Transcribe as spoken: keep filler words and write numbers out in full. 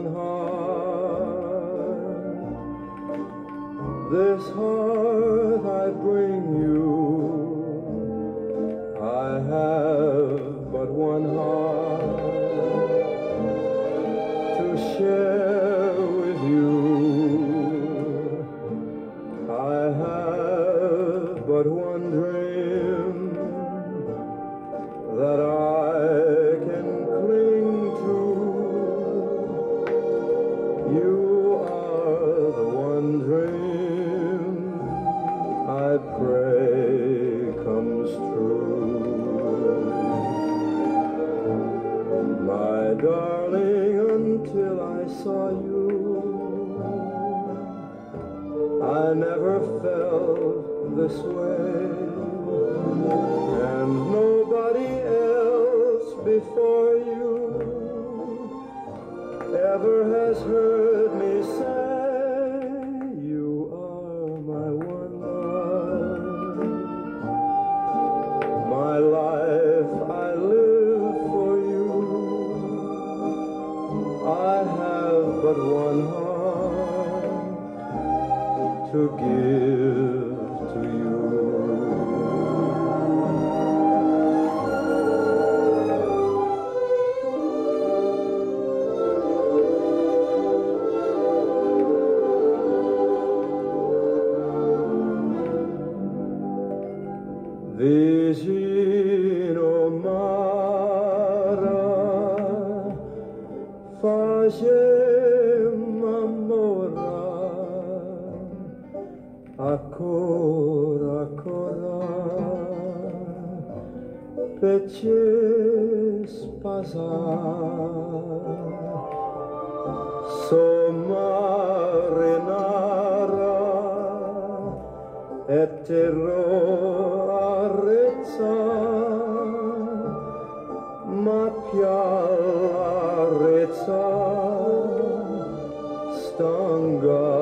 one heart. This heart I bring you, I have but one heart to share with you. I have but one dream that I can cling to. You are the one dream I pray comes true. My darling, until I saw you, I never felt this way, and nobody else before you ever has heard me say, you are my one love. My life I live for you. I have but one heart to give to you. Vicino mara facem amora, ancora, ancora, pece spasar, sommarinara, et terror arrezza, ma più arrezza stanga.